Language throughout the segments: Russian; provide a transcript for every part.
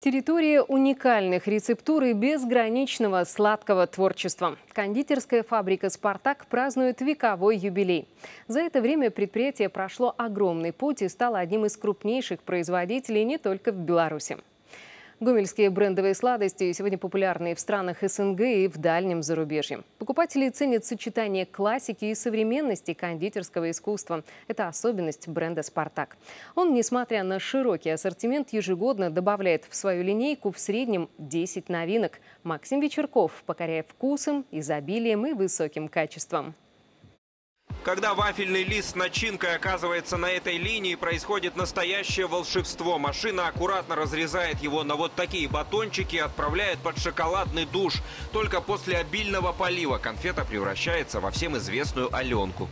Территория уникальных рецептур и безграничного сладкого творчества. Кондитерская фабрика «Спартак» празднует вековой юбилей. За это время предприятие прошло огромный путь и стало одним из крупнейших производителей не только в Беларуси. Гомельские брендовые сладости сегодня популярны и в странах СНГ, и в дальнем зарубежье. Покупатели ценят сочетание классики и современности кондитерского искусства. Это особенность бренда «Спартак». Он, несмотря на широкий ассортимент, ежегодно добавляет в свою линейку в среднем 10 новинок. Максим Вечерков покоряет вкусом, изобилием и высоким качеством. Когда вафельный лист с начинкой оказывается на этой линии, происходит настоящее волшебство. Машина аккуратно разрезает его на вот такие батончики и отправляет под шоколадный душ. Только после обильного полива конфета превращается во всем известную Аленку.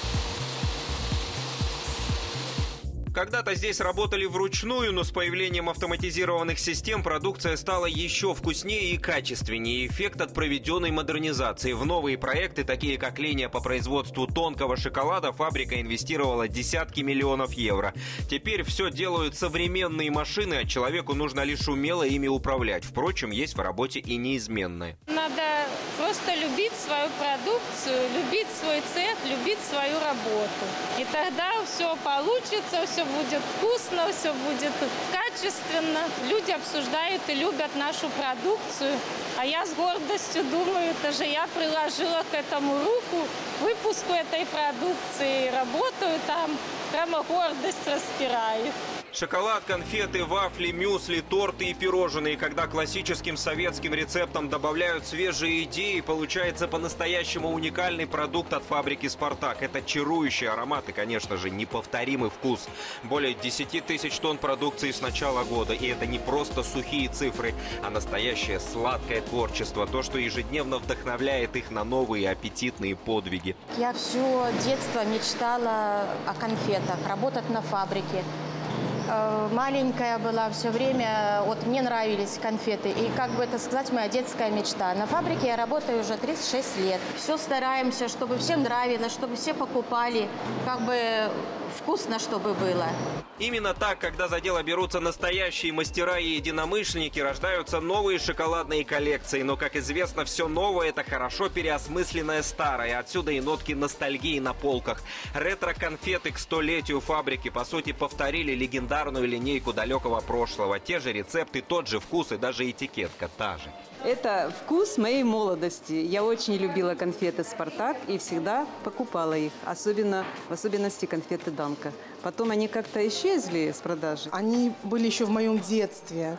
Когда-то здесь работали вручную, но с появлением автоматизированных систем продукция стала еще вкуснее и качественнее. Эффект от проведенной модернизации. В новые проекты, такие как линия по производству тонкого шоколада, фабрика инвестировала десятки миллионов евро. Теперь все делают современные машины, а человеку нужно лишь умело ими управлять. Впрочем, есть в работе и неизменное. Надо просто любить свою продукцию, любить свой цех, любить свою работу. И тогда все получится, все будет вкусно, все будет качественно. Люди обсуждают и любят нашу продукцию. А я с гордостью думаю, это же я приложила к этому руку, к выпуску этой продукции, работаю там, прямо гордость распирает. Шоколад, конфеты, вафли, мюсли, торты и пирожные. Когда классическим советским рецептам добавляют свежие идеи, получается по-настоящему уникальный продукт от фабрики «Спартак». Это чарующий аромат и, конечно же, неповторимый вкус. Более 10 тысяч тонн продукции с начала года. И это не просто сухие цифры, а настоящее сладкое творчество. То, что ежедневно вдохновляет их на новые аппетитные подвиги. Я все детство мечтала о конфетах, работать на фабрике. Маленькая была все время, вот мне нравились конфеты. И, как бы это сказать, моя детская мечта. На фабрике я работаю уже 36 лет. Все стараемся, чтобы всем нравилось, чтобы все покупали, как бы вкусно, чтобы было. Именно так, когда за дело берутся настоящие мастера и единомышленники, рождаются новые шоколадные коллекции. Но, как известно, все новое – это хорошо переосмысленное старое. Отсюда и нотки ностальгии на полках. Ретро-конфеты к 100-летию фабрики, по сути, повторили легендарную линейку далекого прошлого. Те же рецепты, тот же вкус и даже этикетка та же. Это вкус моей молодости. Я очень любила конфеты «Спартак» и всегда покупала их. В особенности конфеты «Данка». Потом они как-то исчезли с продажи. Они были еще в моем детстве.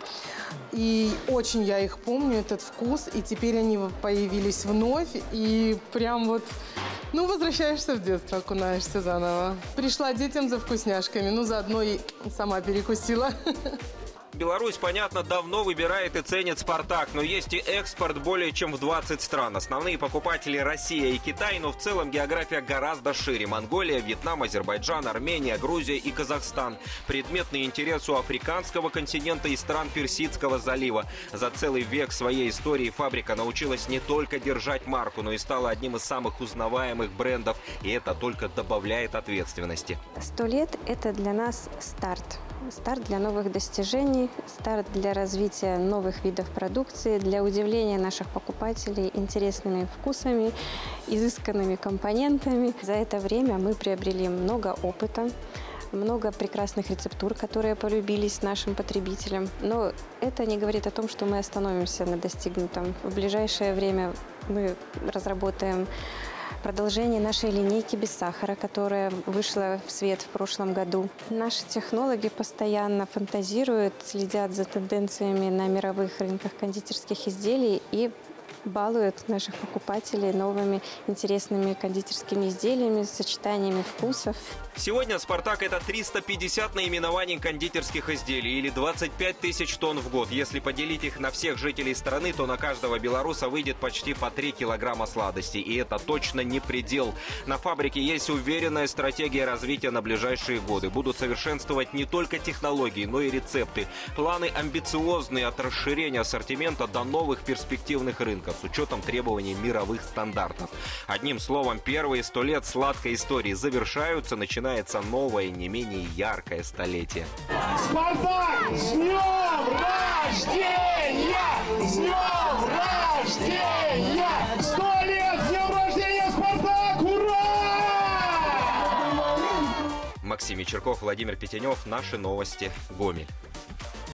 И очень я их помню, этот вкус. И теперь они появились вновь. И прям вот, возвращаешься в детство, окунаешься заново. Пришла детям за вкусняшками, заодно и сама перекусила. Беларусь, понятно, давно выбирает и ценит «Спартак», но есть и экспорт более чем в 20 стран. Основные покупатели – Россия и Китай, но в целом география гораздо шире. Монголия, Вьетнам, Азербайджан, Армения, Грузия и Казахстан. Предметный интерес у африканского континента и стран Персидского залива. За целый век своей истории фабрика научилась не только держать марку, но и стала одним из самых узнаваемых брендов. И это только добавляет ответственности. 100 лет – это для нас старт. Старт для новых достижений, старт для развития новых видов продукции, для удивления наших покупателей интересными вкусами, изысканными компонентами. За это время мы приобрели много опыта, много прекрасных рецептур, которые полюбились нашим потребителям. Но это не говорит о том, что мы остановимся на достигнутом. В ближайшее время мы разработаем продолжение нашей линейки без сахара, которая вышла в свет в прошлом году. Наши технологи постоянно фантазируют, следят за тенденциями на мировых рынках кондитерских изделий и балуют наших покупателей новыми интересными кондитерскими изделиями, сочетаниями вкусов. Сегодня «Спартак» – это 350 наименований кондитерских изделий или 25 тысяч тонн в год. Если поделить их на всех жителей страны, то на каждого белоруса выйдет почти по 3 килограмма сладостей. И это точно не предел. На фабрике есть уверенная стратегия развития на ближайшие годы. Будут совершенствовать не только технологии, но и рецепты. Планы амбициозные от расширения ассортимента до новых перспективных рынков с учетом требований мировых стандартов. Одним словом, первые 100 лет сладкой истории завершаются, начинается новое, не менее яркое столетие. Спартак! С днем рождения! рождения! 100 лет! С днем рождения, Спартак! Ура! Максим Вечерков, Владимир Петенев. Наши новости. Гомель.